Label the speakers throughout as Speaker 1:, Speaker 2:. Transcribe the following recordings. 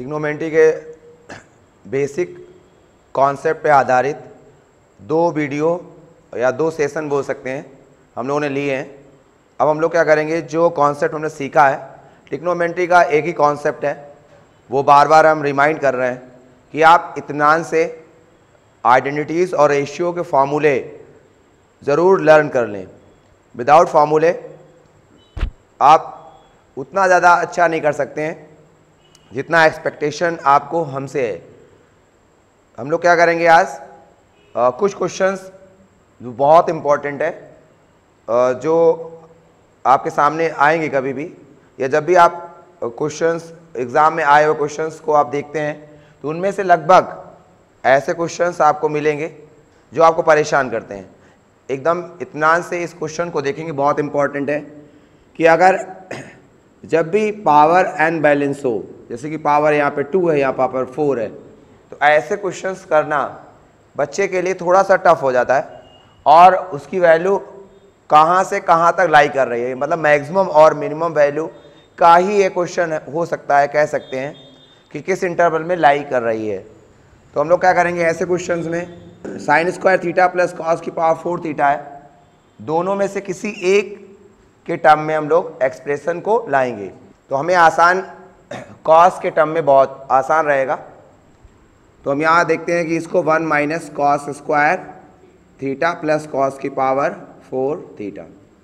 Speaker 1: Trigonometry के basic concept पे आधारित 2 वीडियो या 2 सेशन बोल सकते हैं हम लोगों ने लिए हैं। अब हम लोग क्या करेंगे, जो कॉन्सेप्ट हमने सीखा है, ट्रिग्नोमेट्री का एक ही कॉन्सेप्ट है, वो बार बार हम रिमाइंड कर रहे हैं कि आप इत्मीनान से आइडेंटिटीज़ और रेशियो के फार्मूले ज़रूर लर्न कर लें। विदाउट फार्मूले आप उतना ज़्यादा अच्छा नहीं कर सकते हैं जितना एक्सपेक्टेशन आपको हमसे है। हम लोग क्या करेंगे आज, कुछ क्वेश्चंस जो बहुत इम्पॉर्टेंट है, जो आपके सामने आएंगे कभी भी, या जब भी आप क्वेश्चंस एग्ज़ाम में आए हुए क्वेश्चंस को आप देखते हैं तो उनमें से लगभग ऐसे क्वेश्चंस आपको मिलेंगे जो आपको परेशान करते हैं। एकदम इत्मीनान से इस क्वेश्चन को देखेंगे, बहुत इम्पॉर्टेंट है कि अगर जब भी पावर एन बैलेंस हो, जैसे कि पावर यहाँ पे 2 है, यहाँ पावर 4 है, तो ऐसे क्वेश्चंस करना बच्चे के लिए थोड़ा सा टफ हो जाता है। और उसकी वैल्यू कहाँ से कहाँ तक लाई कर रही है, मतलब मैक्सिमम और मिनिमम वैल्यू का ही ये क्वेश्चन हो सकता है, कह सकते हैं कि किस इंटरवल में लाई कर रही है। तो हम लोग क्या करेंगे, ऐसे क्वेश्चंस में sine square theta plus cos की पावर 4 थीटा है, दोनों में से किसी एक के टर्म में हम लोग एक्सप्रेशन को लाएंगे। तो हमें आसान, कॉस के टर्म में बहुत आसान रहेगा। तो हम यहाँ देखते हैं कि इसको 1 minus cos square theta plus cos की power 4 theta,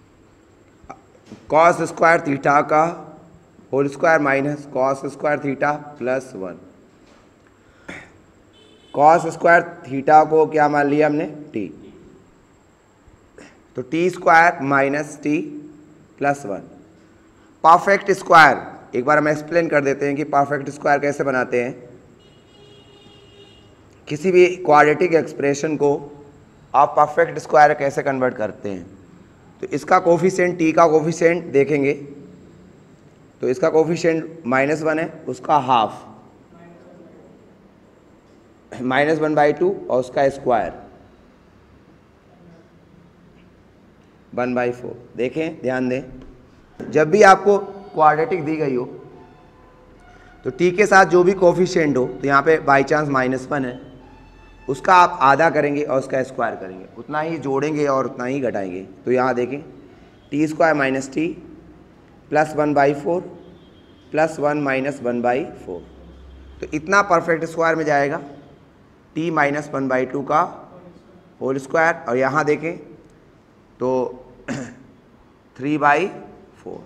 Speaker 1: cos square theta का whole square minus cos square theta plus 1। Cos square theta को क्या मान लिया हमने, टी, तो T square minus T plus 1। Perfect square एक बार हम एक्सप्लेन कर देते हैं कि परफेक्ट स्क्वायर कैसे बनाते हैं। किसी भी क्वाड्रेटिक एक्सप्रेशन को आप परफेक्ट स्क्वायर कैसे कन्वर्ट करते हैं, तो इसका कोफिशिएंट, टी का कोफिशिएंट देखेंगे तो इसका कोफिशिएंट -1 है, उसका हाफ -1/2 और उसका स्क्वायर 1/4। देखें, ध्यान दें, जब भी आपको क्वाड्रेटिक दी गई हो तो टी के साथ जो भी कोफिशिएंट हो, तो यहाँ पे बाई चांस -1 है, उसका आप आधा करेंगे और उसका स्क्वायर करेंगे, उतना ही जोड़ेंगे और उतना ही घटाएंगे। तो यहाँ देखें, T square minus T plus 1/4 plus 1 minus 1/4, तो इतना परफेक्ट स्क्वायर में जाएगा, टी माइनस 1/2 का होल स्क्वायर, और यहाँ देखें तो 3/4।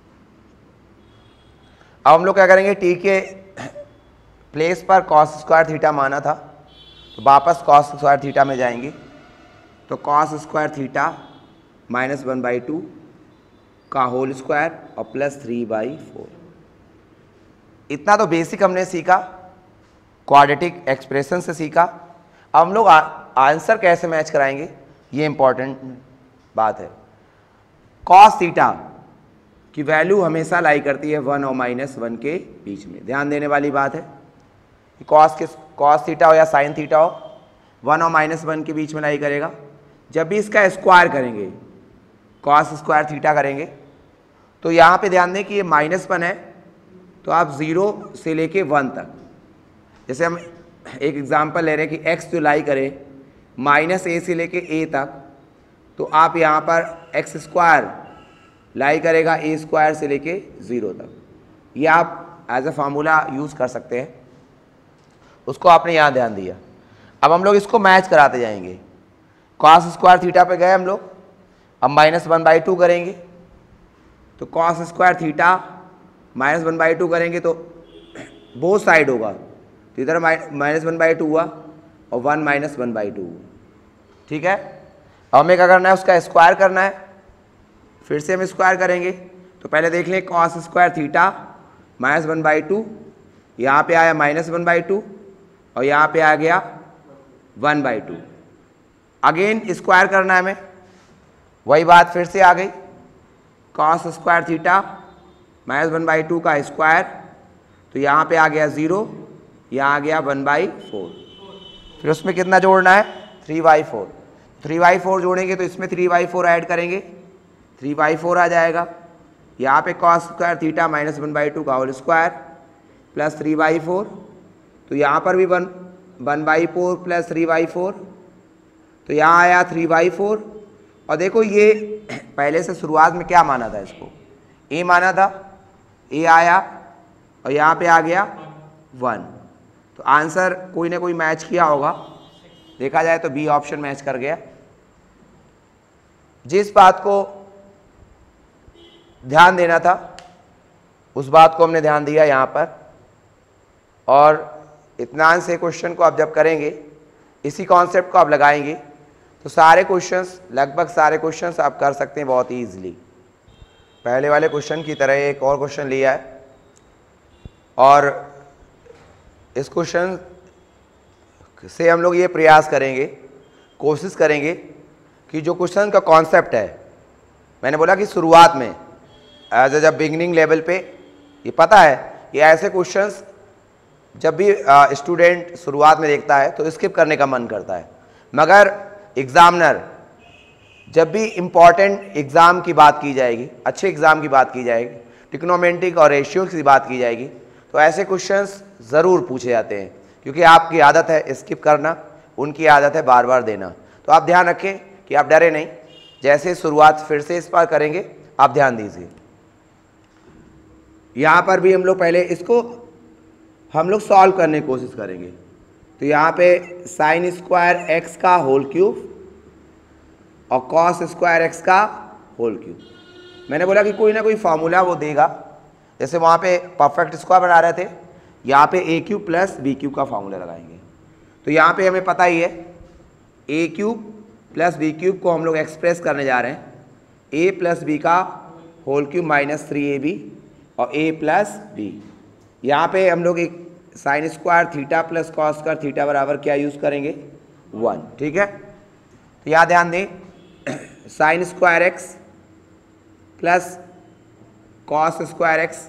Speaker 1: अब हम लोग क्या करेंगे, टी के प्लेस पर कॉस स्क्वायर थीटा माना था, तो वापस कॉस स्क्वायर थीटा में जाएंगे, तो कॉस स्क्वायर थीटा माइनस 1/2 का होल स्क्वायर और प्लस 3/4। इतना तो बेसिक हमने सीखा, क्वाड्रेटिक एक्सप्रेशन से सीखा। अब हम लोग आंसर कैसे मैच कराएंगे, ये इंपॉर्टेंट बात है। कॉस थीटा की वैल्यू हमेशा लाई करती है 1 और -1 के बीच में, ध्यान देने वाली बात है। कॉस थीटा हो या साइन थीटा हो, 1 और -1 के बीच में लाई करेगा। जब भी इसका स्क्वायर करेंगे, कॉस स्क्वायर थीटा करेंगे, तो यहाँ पे ध्यान दें कि ये -1 है, तो आप 0 से लेके 1 तक, जैसे हम एक एग्जांपल ले रहे हैं कि x जो लाई करे -a से लेके a तक, तो आप यहाँ पर x स्क्वायर लाई करेगा a स्क्वायर से लेके 0 तक। ये आप एज ए फार्मूला यूज़ कर सकते हैं, उसको आपने यहाँ ध्यान दिया। अब हम लोग इसको मैच कराते जाएंगे। कॉस स्क्वायर थीटा पे गए हम लोग, अब -1/2 करेंगे, तो कॉस स्क्वायर थीटा -1/2 करेंगे तो बोथ साइड होगा, तो इधर -1/2 हुआ और 1 -1/2 हुआ, ठीक है। अब हमें क्या करना है, उसका स्क्वायर करना है, फिर से हम स्क्वायर करेंगे। तो पहले देख लें, कॉस स्क्वायर थीटा -1/2, यहाँ पे आया -1/2 और यहाँ पे आ गया 1/2। अगेन स्क्वायर करना है हमें, वही बात फिर से आ गई, कॉस स्क्वायर थीटा -1/2 का स्क्वायर, तो यहाँ पे आ गया 0, यहाँ आ गया 1/4, फिर उसमें कितना जोड़ना है, 3/4। 3/4 जोड़ेंगे तो इसमें 3/4 ऐड करेंगे, 3/4 आ जाएगा। यहाँ पे कॉस स्क्वायर थीटा -1/2 का होल स्क्वायर, प्लस 3/4, तो यहाँ पर भी 1/4 प्लस 3/4, तो यहाँ आया 3/4। और देखो ये पहले से शुरुआत में क्या माना था, इसको a माना था, a आया और यहाँ पे आ गया 1, तो आंसर कोई ना कोई मैच किया होगा, देखा जाए तो बी ऑप्शन मैच कर गया। जिस बात को ध्यान देना था उस बात को हमने ध्यान दिया यहाँ पर, और इत्मीनान से क्वेश्चन को आप जब करेंगे, इसी कॉन्सेप्ट को आप लगाएंगे, तो सारे क्वेश्चंस, लगभग सारे क्वेश्चंस आप कर सकते हैं बहुत ही ईजिली। पहले वाले क्वेश्चन की तरह एक और क्वेश्चन लिया है, और इस क्वेश्चन से हम लोग ये प्रयास करेंगे, कोशिश करेंगे कि जो क्वेश्चन का कॉन्सेप्ट है, मैंने बोला कि शुरुआत में एज ए जब बिगिनिंग लेवल पे ये पता है कि ऐसे क्वेश्चंस जब भी स्टूडेंट शुरुआत में देखता है तो स्किप करने का मन करता है, मगर एग्जामिनर जब भी इम्पॉर्टेंट एग्ज़ाम की बात की जाएगी, अच्छे एग्ज़ाम की बात की जाएगी, ट्रिग्नोमेट्रिक और रेशियो की बात की जाएगी, तो ऐसे क्वेश्चंस ज़रूर पूछे जाते हैं, क्योंकि आपकी आदत है स्किप करना, उनकी आदत है बार बार देना। तो आप ध्यान रखें कि आप डरे नहीं, जैसे शुरुआत फिर से इस बार करेंगे, आप ध्यान दीजिए। यहाँ पर भी हम लोग पहले इसको हम लोग सॉल्व करने की कोशिश करेंगे। तो यहाँ पे साइन स्क्वायर एक्स का होल क्यूब और कॉस स्क्वायर एक्स का होल क्यूब, मैंने बोला कि कोई ना कोई फार्मूला वो देगा, जैसे वहाँ पे परफेक्ट स्क्वायर बना रहे थे, यहाँ पे A cube plus B cube का फार्मूला लगाएंगे। तो यहाँ पे हमें पता ही है A cube plus B cube को हम लोग एक्सप्रेस करने जा रहे हैं, ए प्लस बी का होल क्यूब माइनस 3ab और ए प्लस बी। यहाँ पे हम लोग एक sine square theta plus cos square theta बराबर क्या यूज़ करेंगे, 1, ठीक है। तो यहाँ ध्यान दें, sine square x plus cos square x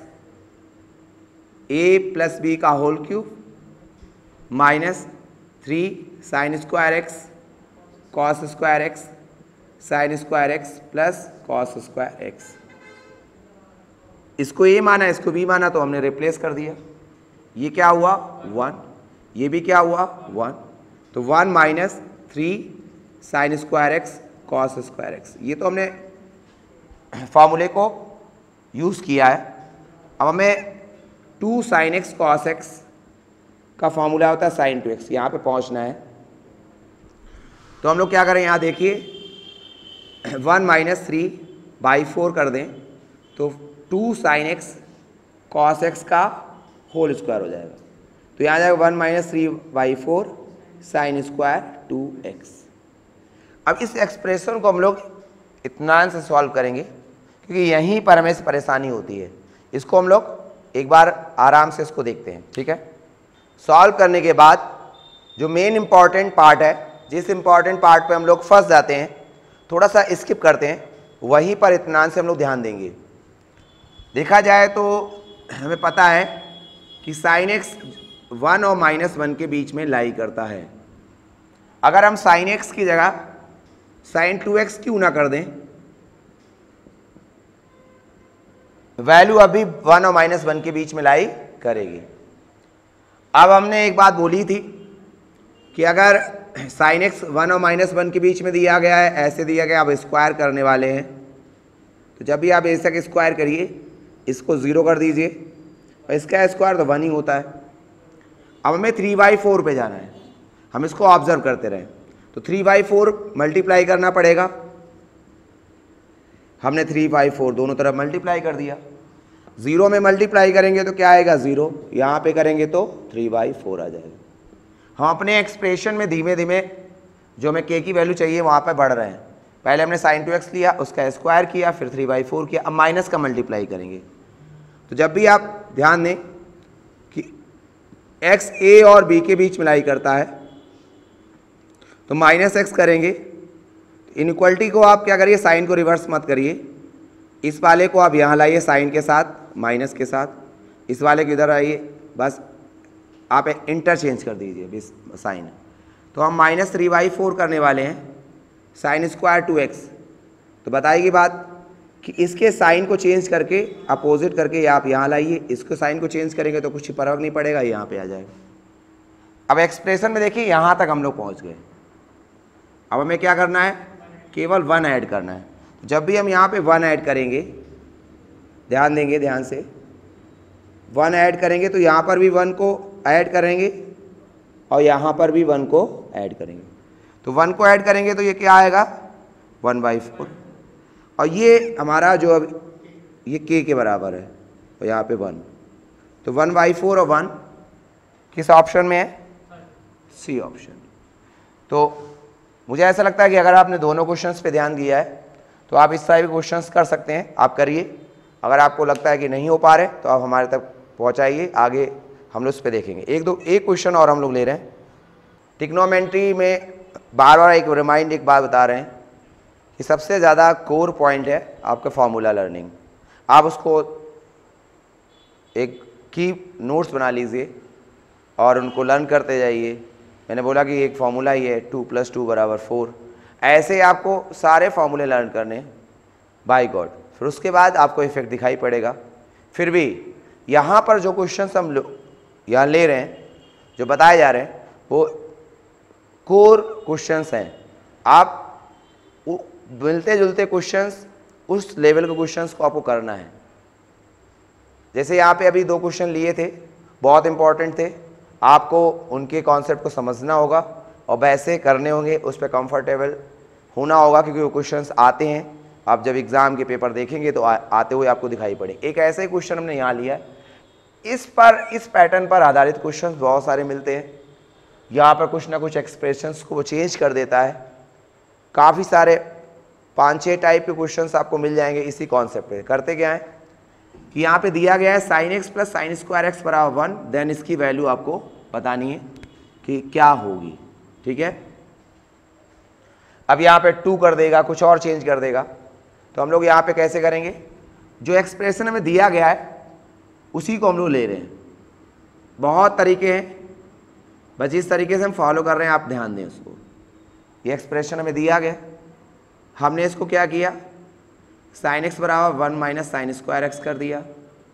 Speaker 1: A plus B का whole cube minus 3 sine square x cos square x sine square x plus cos square x. इसको ए माना, इसको बी माना, तो हमने रिप्लेस कर दिया। ये क्या हुआ 1, ये भी क्या हुआ 1, तो 1 minus 3 sine square x cos square x, ये तो हमने फार्मूले को यूज़ किया है। अब हमें 2 साइन एक्स कॉस एक्स का फार्मूला होता है साइन 2x, यहाँ पे पहुँचना है। तो हम लोग क्या करें, यहाँ देखिए 1 माइनस 3/4 कर दें तो 2 साइन एक्स कॉस एक्स का होल स्क्वायर हो जाएगा। तो यहाँ जाएगा 1 माइनस 3/4 साइन स्क्वायर 2x। अब इस एक्सप्रेशन को हम लोग इत्मीनान से सॉल्व करेंगे, क्योंकि यहीं पर हमें परेशानी होती है। इसको हम लोग एक बार आराम से इसको देखते हैं, ठीक है। सॉल्व करने के बाद जो मेन इम्पॉर्टेंट पार्ट है, जिस इम्पॉर्टेंट पार्ट पे हम लोग फंस जाते हैं, थोड़ा सा स्किप करते हैं, वहीं पर इत्मीनान से हम लोग ध्यान देंगे। देखा जाए तो हमें पता है कि साइन एक्स 1 और -1 के बीच में लाई करता है। अगर हम साइन एक्स की जगह साइन 2x क्यों ना कर दें, वैल्यू अभी 1 और -1 के बीच में लाई करेगी। अब हमने एक बात बोली थी कि अगर साइन एक्स 1 और -1 के बीच में दिया गया है, ऐसे दिया गया, अब स्क्वायर करने वाले हैं, तो जब भी आप ऐसा स्क्वायर करिए, इसको 0 कर दीजिए और इसका स्क्वायर तो 1 ही होता है। अब हमें 3/4 पे जाना है, हम इसको ऑब्जर्व करते रहें। तो 3/4 मल्टीप्लाई करना पड़ेगा, हमने 3/4 दोनों तरफ मल्टीप्लाई कर दिया। 0 में मल्टीप्लाई करेंगे तो क्या आएगा 0, यहाँ पे करेंगे तो 3/4 आ जाएगा। हम अपने एक्सप्रेशन में धीमे धीमे जो हमें k की वैल्यू चाहिए वहाँ पे बढ़ रहे हैं। पहले हमने sin 2x लिया, उसका स्क्वायर किया, फिर 3/4 किया, अब माइनस का मल्टीप्लाई करेंगे। तो जब भी आप ध्यान दें कि x a और b के बीच मिलाई करता है तो -x करेंगे। इनइक्वलिटी को आप क्या करिए, साइन को रिवर्स मत करिए, इस वाले को आप यहाँ लाइए साइन के साथ माइनस के साथ, इस वाले के इधर आइए, बस आप इंटरचेंज कर दीजिए साइन। तो हम -3/4 करने वाले हैं साइन स्क्वायर 2x। तो बताइए बात, कि इसके साइन को चेंज करके अपोजिट करके आप यहाँ लाइए, इसको साइन को चेंज करेंगे तो कुछ फर्क नहीं पड़ेगा, यहाँ पे आ जाएगा। अब एक्सप्रेशन में देखिए यहाँ तक हम लोग पहुँच गए। अब हमें क्या करना है, केवल 1 ऐड करना है। जब भी हम यहाँ पे 1 ऐड करेंगे, ध्यान देंगे ध्यान से, 1 ऐड करेंगे तो यहाँ पर भी 1 को ऐड करेंगे और यहाँ पर भी 1 को ऐड करेंगे। तो 1 को ऐड करेंगे तो ये क्या आएगा 1/4, और ये हमारा जो अब ये k के बराबर है और यहाँ पे 1, तो 1/4 और 1 किस ऑप्शन में है, सी ऑप्शन। तो मुझे ऐसा लगता है कि अगर आपने दोनों क्वेश्चंस पे ध्यान दिया है तो आप इस तरह के क्वेश्चंस कर सकते हैं, आप करिए। अगर आपको लगता है कि नहीं हो पा रहे तो आप हमारे तक पहुंचाइए, आगे हम लोग उस पर देखेंगे। एक क्वेश्चन और हम लोग ले रहे हैं। ट्रिग्नोमेट्री में बार बार एक बात बता रहे हैं कि सबसे ज़्यादा कोर पॉइंट है आपका फॉर्मूला लर्निंग। आप उसको एक की नोट्स बना लीजिए और उनको लर्न करते जाइए। मैंने बोला कि एक फार्मूला ही है 2 + 2 = 4, ऐसे आपको सारे फार्मूले लर्न करने बाय गॉड। फिर उसके बाद आपको इफेक्ट दिखाई पड़ेगा। फिर भी यहाँ पर जो क्वेश्चंस हम लोग यहाँ ले रहे हैं, जो बताए जा रहे हैं, वो कोर क्वेश्चंस हैं। आप मिलते जुलते क्वेश्चंस, उस लेवल के क्वेश्चंस को आपको करना है। जैसे यहाँ पे अभी 2 क्वेश्चन लिए थे, बहुत इंपॉर्टेंट थे, आपको उनके कॉन्सेप्ट को समझना होगा और वैसे करने होंगे, उस पर कंफर्टेबल होना होगा, क्योंकि वो क्वेश्चंस आते हैं। आप जब एग्ज़ाम के पेपर देखेंगे तो आते हुए आपको दिखाई पड़े। एक ऐसा ही क्वेश्चन हमने यहाँ लिया है, इस पैटर्न पर आधारित क्वेश्चंस बहुत सारे मिलते हैं। यहाँ पर कुछ ना कुछ एक्सप्रेशंस को वो चेंज कर देता है। काफ़ी सारे 5-6 टाइप के क्वेश्चंस आपको मिल जाएंगे इसी कॉन्सेप्ट पे। करते क्या है कि यहाँ पे दिया गया है sin x + sin² x = 1, then इसकी वैल्यू आपको बतानी है कि क्या होगी। ठीक है, अब यहाँ पे 2 कर देगा, कुछ और चेंज कर देगा, तो हम लोग यहाँ पे कैसे करेंगे, जो एक्सप्रेशन हमें दिया गया है उसी को हम लोग ले रहे हैं। बहुत तरीके हैं, बस जिस तरीके से हम फॉलो कर रहे हैं आप ध्यान दें उसको। ये एक्सप्रेशन हमें दिया गया, हमने इसको क्या किया, sin x = 1 - sin² x कर दिया।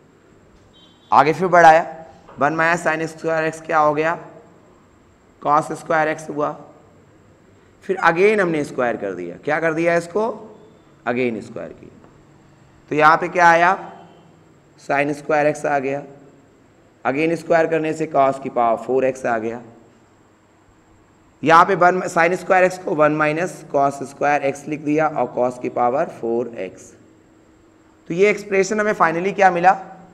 Speaker 1: आगे फिर बढ़ाया, 1 - sin² x क्या हो गया, cos² x हुआ। फिर अगेन हमने स्क्वायर कर दिया, क्या कर दिया, इसको अगेन स्क्वायर किया, तो यहाँ पे क्या आया, sin² x आ गया। अगेन स्क्वायर करने से cos की पावर 4x आ गया। यहाँ पे sin² x को 1 - cos² x लिख दिया और cos की पावर 4x। तो ये एक्सप्रेशन हमें फाइनली क्या मिला,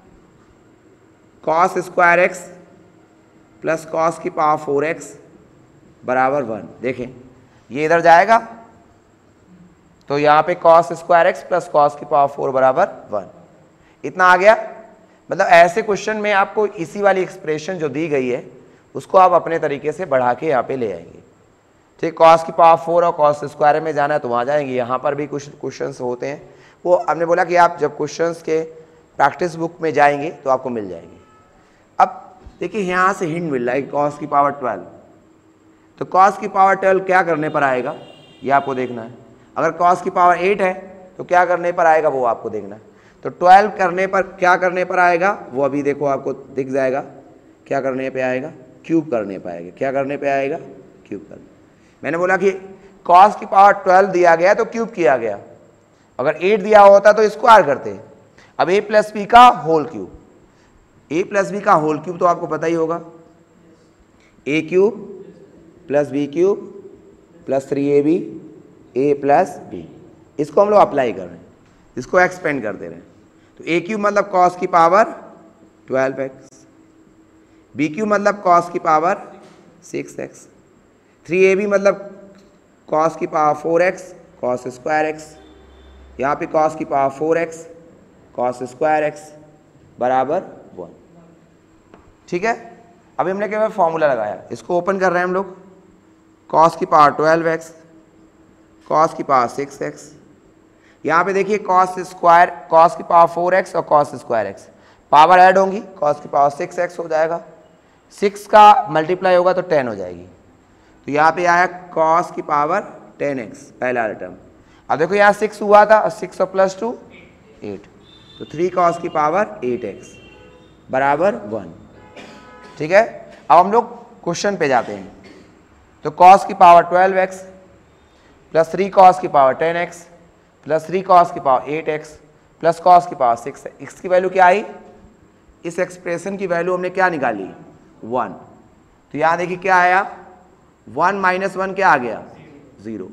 Speaker 1: cos² x + cos की पावर 4x = 1। देखें ये इधर जाएगा तो यहाँ पे cos² x + cos की पावर 4 = 1, इतना आ गया। मतलब ऐसे क्वेश्चन में आपको इसी वाली एक्सप्रेशन जो दी गई है उसको आप अपने तरीके से बढ़ा के यहाँ पे ले आएंगे। ठीक, cos की पावर 4 और cos² में जाना है तो वहाँ जाएंगे। यहाँ पर भी कुछ क्वेश्चंस होते हैं, वो हमने बोला कि आप जब क्वेश्चंस के प्रैक्टिस बुक में जाएंगे तो आपको मिल जाएंगे। अब देखिए यहाँ से हिंट मिल रहा है cos की पावर 12, तो cos की पावर 12 क्या करने पर आएगा ये आपको देखना है। अगर cos की पावर 8 है तो क्या करने पर आएगा वो आपको देखना है। तो 12 करने पर क्या करने पर आएगा वो अभी देखो आपको दिख जाएगा, क्या करने पे आएगा, क्यूब करने पे आएगा। क्या करने पे आएगा, क्यूब करने। मैंने बोला कि cos की पावर 12 दिया गया तो क्यूब किया गया, अगर 8 दिया होता तो स्क्वायर करते। अब a + b का होल क्यूब, a + b का होल क्यूब तो आपको पता ही होगा, a³ + b³ + 3ab a + b। इसको हम लोग अप्लाई कर रहे हैं, इसको एक्सपेंड कर दे रहे हैं। तो a³ मतलब cos की पावर 12x, b³ मतलब cos की पावर 6x, 3ab मतलब cos की पावर 4x cos² x, यहाँ पे cos की पावर 4x cos² x = 1। ठीक है, अभी हमने क्या फॉर्मूला लगाया, इसको ओपन कर रहे हैं हम लोग। cos की पावर 12x cos की पावर 6x, यहाँ पे देखिए cos की पावर 4x और cos² x पावर ऐड होंगी, cos की पावर 6x हो जाएगा, 6 का मल्टीप्लाई होगा तो 10 हो जाएगी। तो यहाँ पे आया cos की पावर 10x पहला टर्म। अब देखो यहाँ 6 हुआ था, 6 और +2 8, तो 3 cos की पावर 8x बराबर 1। ठीक है, अब हम लोग क्वेश्चन पे जाते हैं। तो cos की पावर 12x प्लस 3 cos की पावर 10x प्लस 3 cos की पावर 8x प्लस cos की पावर 6 है। x की वैल्यू क्या आई? इस एक्सप्रेशन की वैल्यू हमने क्या निकाली? 1। तो यहाँ देखिए क्या आया, 1 माइनस 1 क्या आ गया? 0।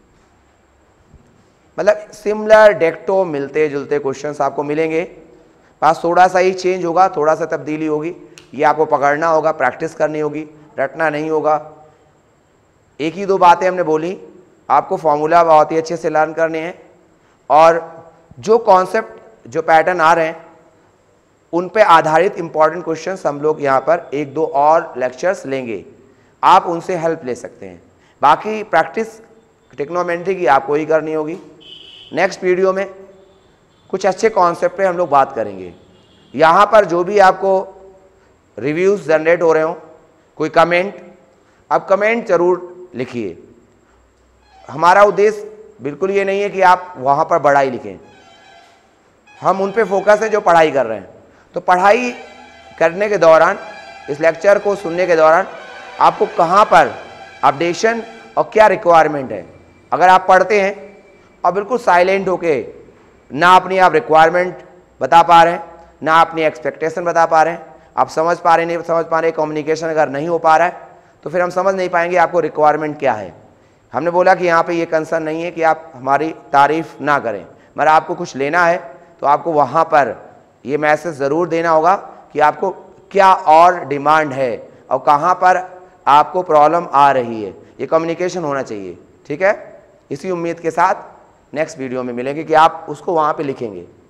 Speaker 1: मतलब सिमिलर डेक्टो मिलते जुलते क्वेश्चंस आपको मिलेंगे, पास थोड़ा सा ही चेंज होगा, थोड़ा सा तब्दीली होगी। ये आपको पकड़ना होगा, प्रैक्टिस करनी होगी, रटना नहीं होगा। एक ही दो बातें हमने बोली, आपको फॉर्मूला बहुत ही अच्छे से लर्न करने हैं और जो कॉन्सेप्ट जो पैटर्न आ रहे हैं उन पे आधारित इंपॉर्टेंट क्वेश्चंस हम लोग यहाँ पर एक दो और लेक्चर्स लेंगे, आप उनसे हेल्प ले सकते हैं। बाकी प्रैक्टिस ट्रिग्नोमेट्री की आपको ही करनी होगी। नेक्स्ट वीडियो में कुछ अच्छे कॉन्सेप्ट पे हम लोग बात करेंगे। यहाँ पर जो भी आपको रिव्यूज़ जनरेट हो रहे हो, कोई कमेंट, अब कमेंट ज़रूर लिखिए। हमारा उद्देश्य बिल्कुल ये नहीं है कि आप वहाँ पर पढ़ाई लिखें, हम उन पे फोकस है जो पढ़ाई कर रहे हैं। तो पढ़ाई करने के दौरान, इस लेक्चर को सुनने के दौरान आपको कहाँ पर अपडेशन और क्या रिक्वायरमेंट है, अगर आप पढ़ते हैं और बिल्कुल साइलेंट होके ना अपनी आप रिक्वायरमेंट बता पा रहे हैं, ना अपनी एक्सपेक्टेशन बता पा रहे हैं, आप समझ पा रहे नहीं समझ पा रहे, कम्युनिकेशन अगर नहीं हो पा रहा है तो फिर हम समझ नहीं पाएंगे आपको रिक्वायरमेंट क्या है। हमने बोला कि यहाँ पे ये कंसर्न नहीं है कि आप हमारी तारीफ़ ना करें, मगर आपको कुछ लेना है तो आपको वहाँ पर ये मैसेज ज़रूर देना होगा कि आपको क्या और डिमांड है और कहाँ पर आपको प्रॉब्लम आ रही है। ये कम्युनिकेशन होना चाहिए। ठीक है, इसी उम्मीद के साथ नेक्स्ट वीडियो में मिलेंगे कि आप उसको वहाँ पे लिखेंगे।